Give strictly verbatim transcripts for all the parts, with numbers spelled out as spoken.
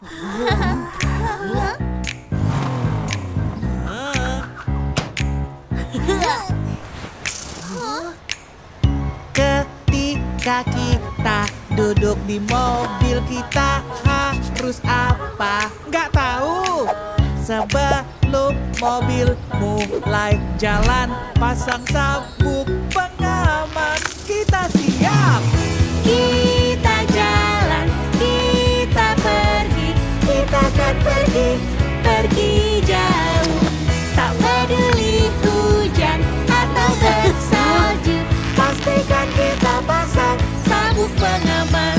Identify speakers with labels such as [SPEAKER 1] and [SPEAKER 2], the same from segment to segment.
[SPEAKER 1] Ketika kita duduk di mobil, kita harus apa? Nggak tahu. Sebelum mobil mulai jalan, pasang sabuk pengaman. Kita siap.
[SPEAKER 2] Kita jalan, kita pergi, kita akan pergi, pergi jauh. Tak peduli hujan atau bersalju, pastikan kita pasang sabuk pengaman.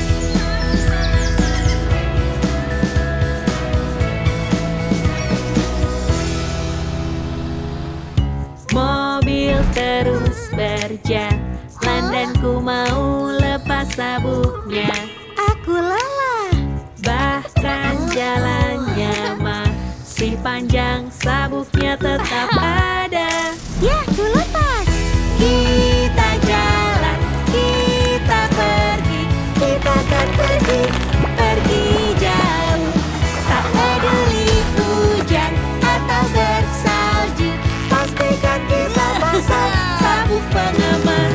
[SPEAKER 2] Mobil terus berjalan dan ku mau lepas sabuknya. Aku lelah, bahkan jalannya masih panjang, sabuknya tetap ada. Ya, ku lepas. Kita jalan, kita pergi, kita akan pergi, pergi jauh. Tak peduli hujan atau bersalju, pastikan kita pasang sabuk pengaman.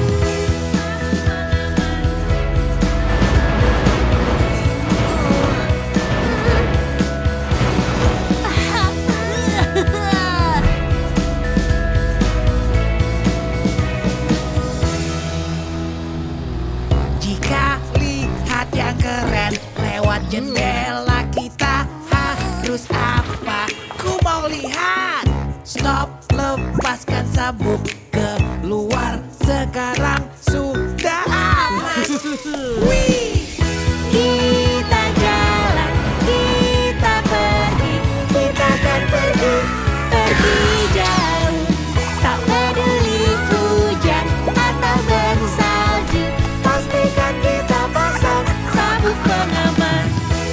[SPEAKER 1] Jika lihat yang keren lewat jendela, kita harus apa? Ku mau lihat. Stop, lepaskan sabuk, keluar sekarang sudah aman. Wih!
[SPEAKER 2] Kita jalan, kita pergi, kita akan pergi, pergi jauh. Tak peduli hujan atau bersalju, pastikan kita pasang sabuk pengaman.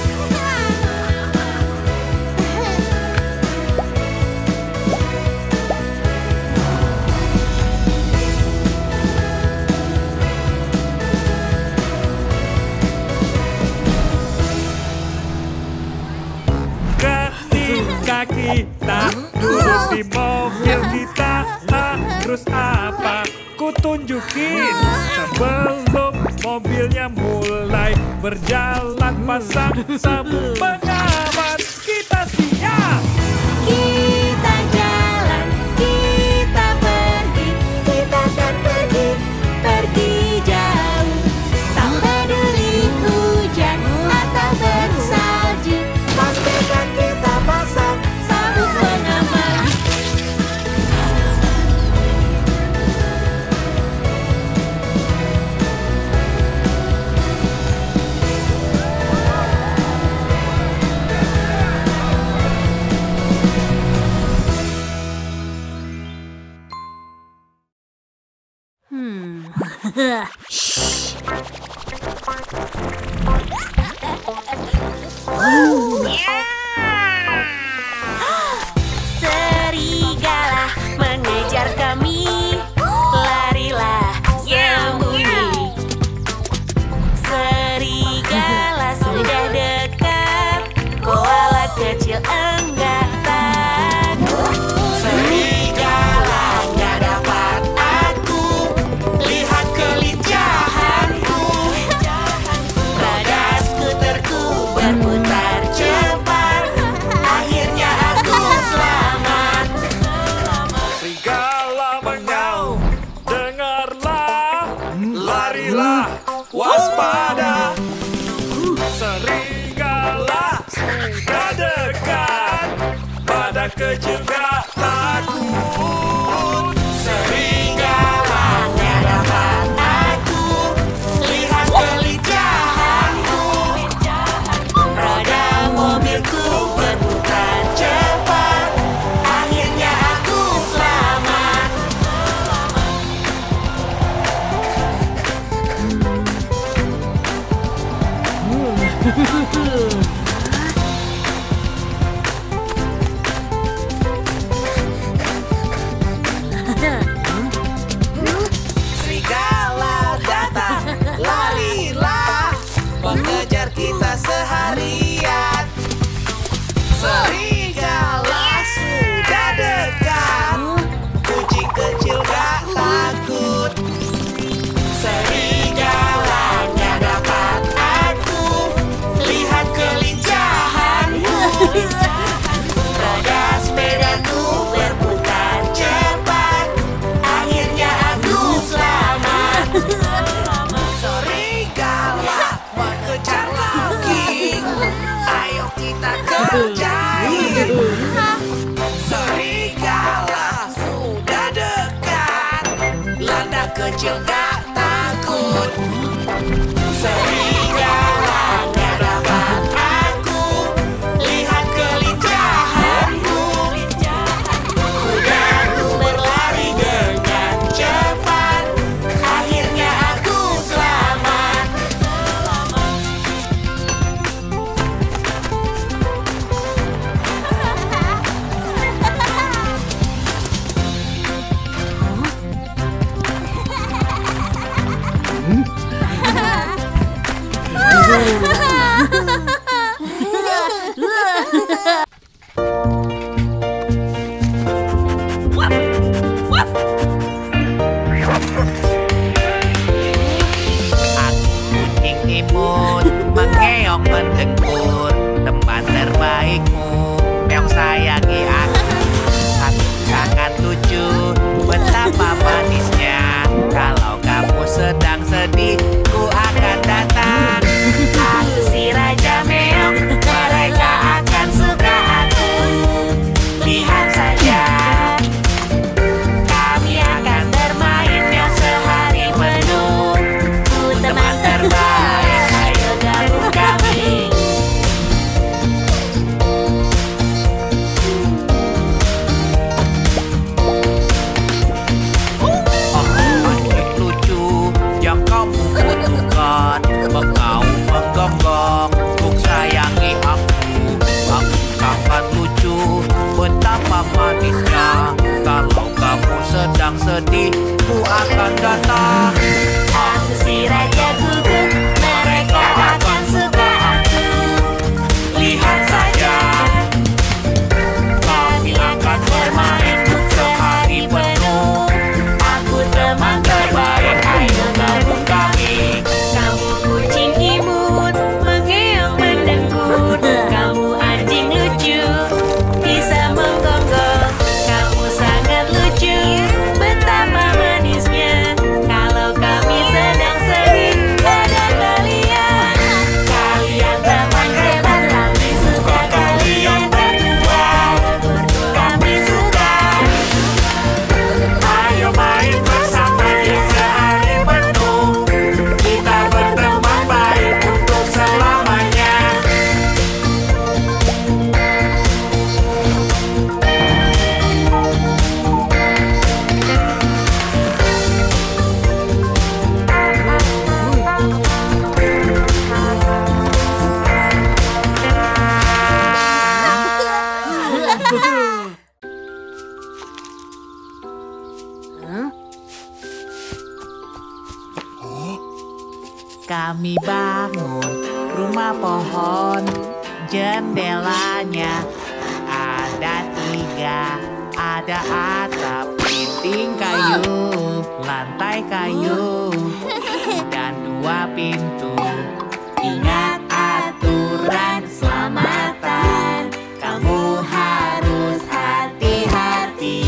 [SPEAKER 1] Ketika kita duduk di mobil, kita harus apa? Ku tunjukin. Sebelum mobilnya mulai berjalan, pasang sabuk pengaman. Kita siap.
[SPEAKER 2] Kita jalan, kita pergi, kita akan pergi, pergi jauh. Tak peduli hujan atau bersalju, pastikan kita pasang sabuk pengaman. Hmm. Serigala mengejar kami, larilah sembunyi. Serigala sudah dekat, koala kecil enggak takut.
[SPEAKER 1] Serigala nggak dapat aku, lihat kelincahanku.
[SPEAKER 2] Roda skuterku berputar cepat, akhirnya aku selamat.
[SPEAKER 1] Serigala mengaum, dengarlah, larilah, waspada. Serigala sudah dekat, pada kecil gak takut. Serigala nggak dapat aku, lihat kelincahanku.
[SPEAKER 2] Roda mobilku berputar cepat, akhirnya aku selamat. kecil gak takut. Serigala gak dapat aku, lihat kelincahanku. Kudaku berlari dengan cepat, akhirnya aku selamat.
[SPEAKER 3] Kucing imut mengeong mendengkur, teman terbaikmu yang sayangi aku. Aku sangat lucu, betapa manisnya. Kalau kamu sedang sedih, ku akan datang.
[SPEAKER 2] Aku si Raja Meong, mereka akan suka aku. Lihat saja, kami akan bermain meong sehari penuh. Ku teman terbaik, ayo gabung kami.
[SPEAKER 3] Aku anjing lucu yang kamu butuhkan, mengaum menggonggong, ku sayangi aku. Aku sangat lucu, betapa manisnya. Kalau kamu sedang sedih, ku akan datang.
[SPEAKER 2] Aku si Raja Gugup, mereka akan suka aku. Lihat saja, kami akan bermain sehari penuh. Aku teman terbaik, ayo gabung kami. Kamu kucing imut, mengeong mendengkur. Kamu anjing lucu, bisa menggonggong. Kamu sangat lucu, betapa manisnya. Kalau kami sedang sedih, ada kalian. Kalian teman hebat, kami suka kalian berdua. Kami suka.
[SPEAKER 1] Ayo main bersama ya sehari penuh. Kita berteman baik untuk selamanya.
[SPEAKER 3] Kami bangun rumah pohon, jendelanya ada tiga, ada atap, dinding kayu, lantai kayu, dan dua pintu. Ingat aturan keselamatan, kamu harus hati-hati.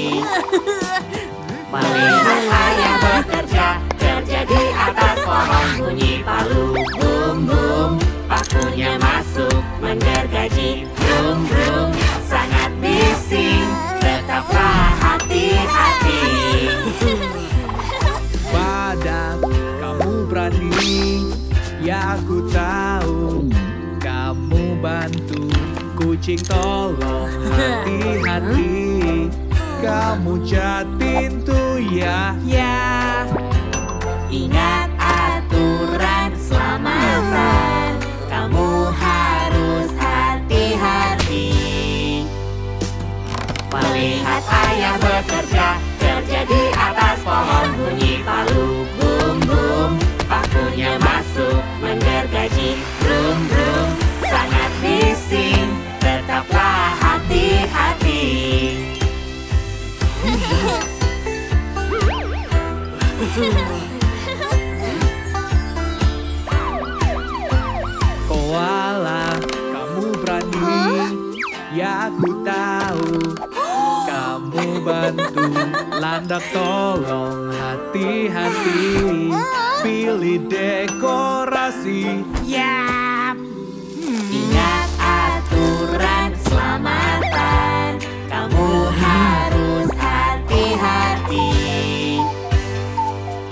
[SPEAKER 3] Melihat ayah bekerja, kerja di atas pohon, bunyi palu bum bum, pakunya masuk menggergaji brum brum, sangat bising, tetaplah hati-hati.
[SPEAKER 1] Badak, kamu berani, ya aku tahu. Kamu bantu kucing, tolong hati-hati. Kamu cat pintu ya.
[SPEAKER 3] Ya,
[SPEAKER 2] Ingat aturan keselamatan, kamu harus hati-hati. Melihat ayah bekerja, kerja di atas pohon, bunyi palu bum bum, pakunya masuk menggergaji brum brum, sangat bising, tetaplah hati-hati.
[SPEAKER 1] Koala, kamu berani, ya aku tahu. Kamu bantu landak, tolong hati-hati. Pilih dekorasi.
[SPEAKER 3] yap.
[SPEAKER 2] Ingat aturan keselamatan, kamu harus hati-hati.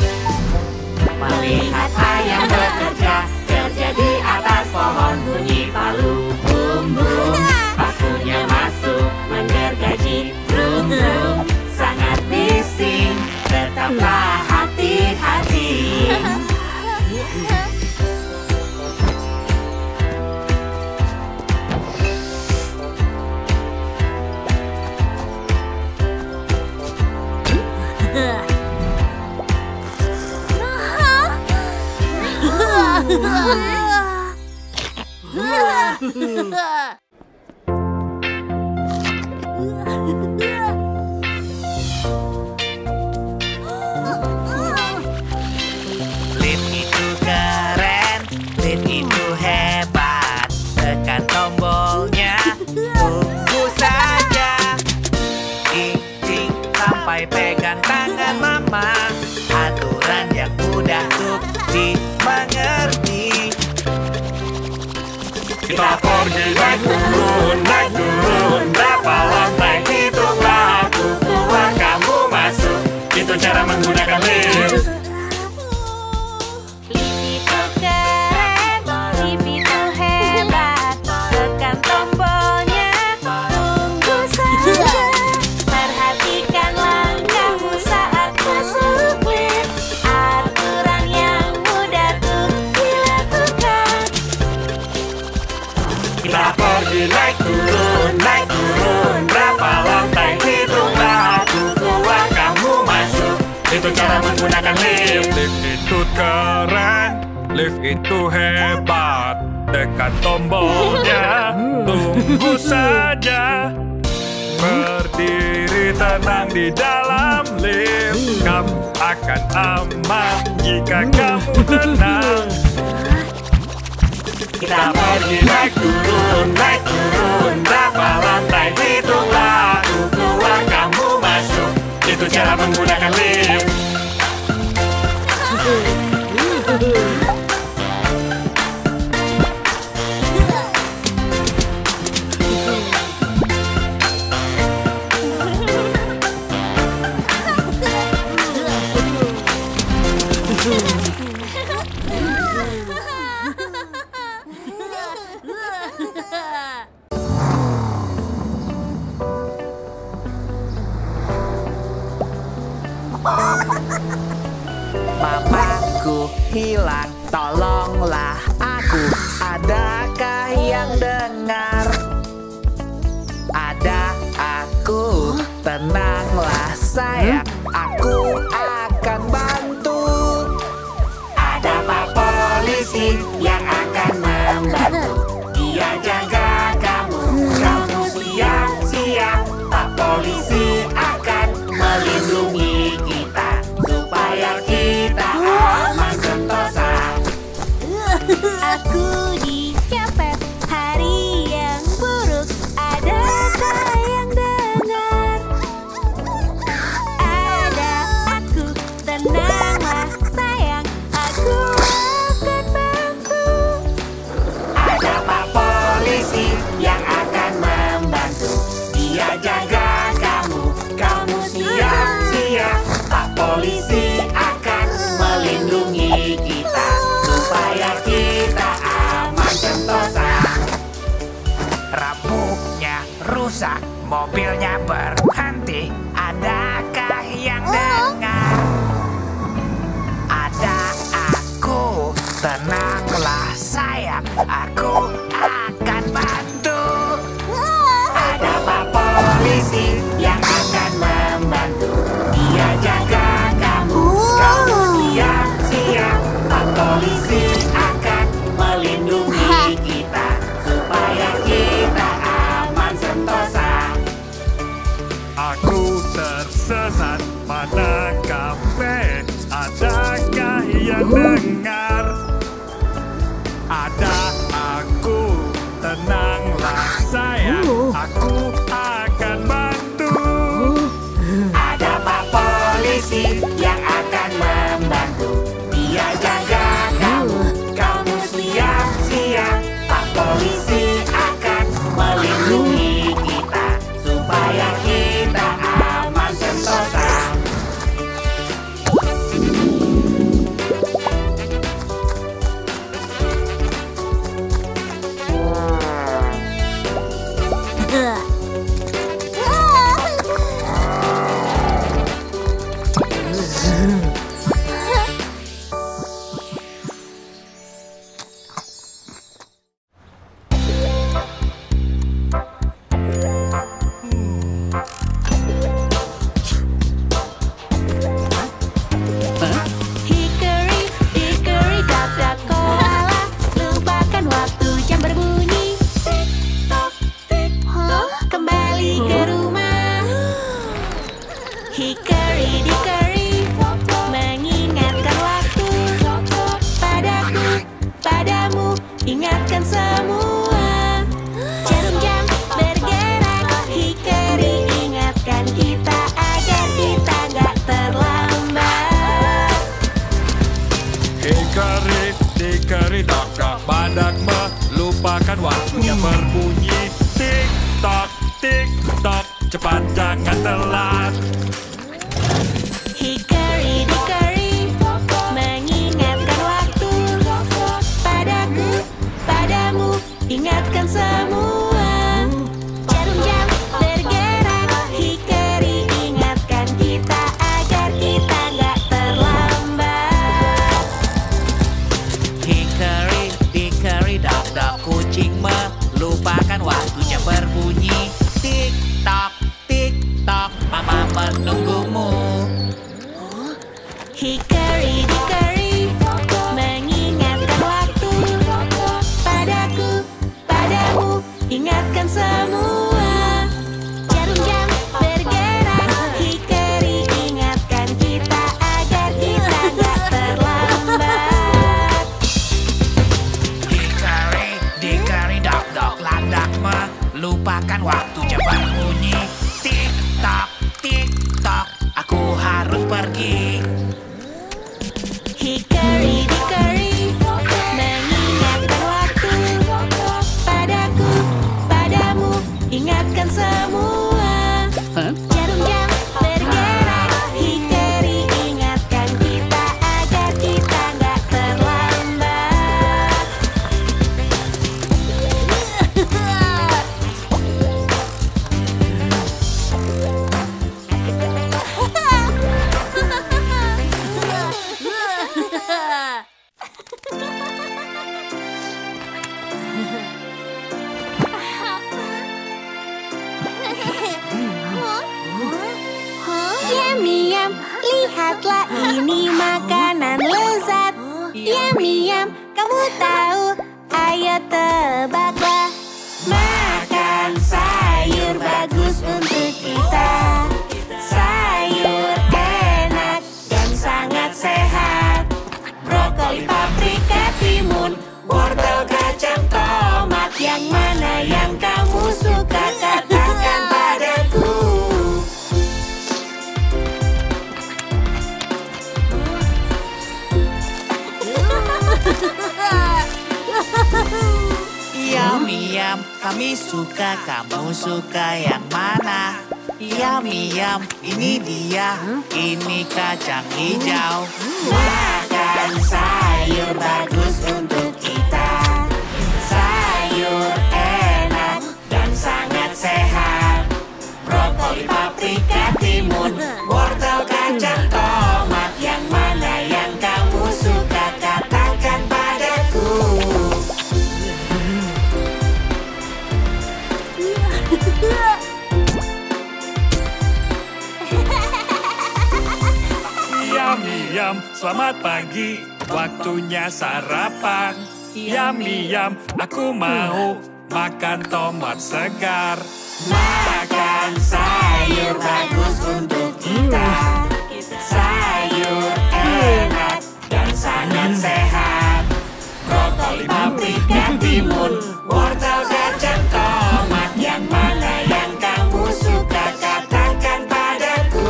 [SPEAKER 2] Lift itu keren, lift itu hebat. Tekan tombolnya, tunggu saja. Ding ding sampai pegang tangan mama. Aturan yang mudah untuk dimengerti.
[SPEAKER 4] Kita pergi naik turun, naik turun. Berapa lantai hitunglah. Aku keluar, kamu masuk. Itu cara menggunakan lift.
[SPEAKER 2] Lift itu keren, lift itu hebat. Tekan tombolnya, tunggu saja. Perhatikan langkahmu saat masuk lift. Aturan yang mudah untuk dilakukan.
[SPEAKER 4] Kita pergi naik turun, naik turun. Berapa lantai hitunglah. Aku keluar, kamu masuk. Itu cara menggunakan lift. Lift itu keren, lift itu hebat. Tekan tombolnya, tunggu saja. Berdiri tenang di dalam lift. Kamu akan aman jika kamu tenang. Kita pergi naik turun, naik turun. Berapa lantai hitunglah. Aku keluar, kamu masuk. Itu cara menggunakan lift.
[SPEAKER 2] Mamaku hilang, tolonglah aku. Adakah yang dengar? Ada aku, tenanglah sayang. Aku akan bantu.
[SPEAKER 3] Ada Pak Polisi yang akan membantu. Dia jaga kamu, kamu siap-siap. Pak Polisi akan melindungi kita supaya kita aman sentosa.
[SPEAKER 2] Aku dicopet hari yang buruk. Adakah yang dengar? Ada aku, tenanglah sayang. Aku akan bantu.
[SPEAKER 3] Ada Pak Polisi yang akan membantu. Dia jaga kamu, kamu siap-siap. Pak Polisi akan melindungi kita supaya kita aman sentosa.
[SPEAKER 2] Rambutnya rusak, mobilnya berhenti. Adakah yang dengar? Ada aku, tenanglah sayang. Aku akan bantu.
[SPEAKER 3] Ada Pak Polisi yang akan membantu. Dia jaga kamu, kamu siap-siap. Pak Polisi akan melindungi kita supaya kita aman sentosa.
[SPEAKER 4] Aku tersesat pada kafe. Adakah yang dengar? Ada waktunya berbunyi. Tik tok, tik tok, cepat jangan telat.
[SPEAKER 2] Hickory dickory mengingatkan waktu. Padaku, padamu, ingatkan semua. Jarum jam bergerak. Hickory ingatkan kita agar kita nggak terlambat.
[SPEAKER 1] Hickory dickory dok dok, kucing melupakan waktunya berbunyi. Tik tok, tik tok, mama menunggumu.
[SPEAKER 2] Hickory dickory mengingatkan waktu. Padaku, padamu, ingatkan semua. Jarum jam bergerak. Hickory ingatkan kita agar kita nggak terlambat.
[SPEAKER 1] Hickory dickory dok dok, landak melupakan waktunya berbunyi. Tik tok, tik tok, aku harus pergi.
[SPEAKER 2] Hickory dickory mengingatkan waktu. Padaku, padamu, ingatkan semua. Jarum jam bergerak. Hickory ingatkan kita agar kita nggak terlambat. Yum yum, lihatlah ini makanan lezat. Yum yum, kamu tahu? Ayo tebaklah. Makan sayur bagus untuk kita. Sayur enak dan sangat sehat. Brokoli, paprika, timun, wortel, kacang, tomat. Yang mana yang kamu suka? Katakan padaku.
[SPEAKER 1] Yummy yum, kami suka, kamu suka yang mana? Yummy yum, ini dia, ini kacang hijau.
[SPEAKER 2] Makan sayur bagus untuk kita. Sayur enak dan sangat sehat. Brokoli, paprika, timun, wortel, kacang, tomat. Yang mana yang kamu suka? Katakan padaku.
[SPEAKER 4] Yummy yum, selamat pagi, waktunya sarapan. Yummy yum, aku mau makan tomat segar.
[SPEAKER 2] Makan sayur bagus untuk kita. Sayur enak dan sangat sehat. Brokoli, paprika, timun, wortel, kacang, tomat. Yang mana yang kamu suka? Katakan padaku.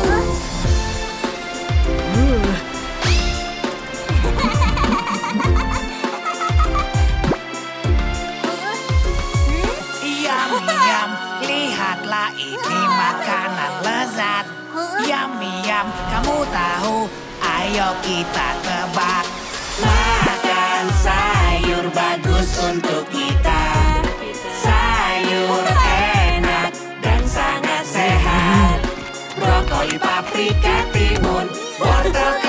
[SPEAKER 1] Yummy yum, lihatlah ini makanan lezat. Yummy yum, kamu tahu? Ayo kita tebak.
[SPEAKER 2] Makan sayur bagus untuk kita. Sayur enak dan sangat sehat. Brokoli, paprika, timun, wortel,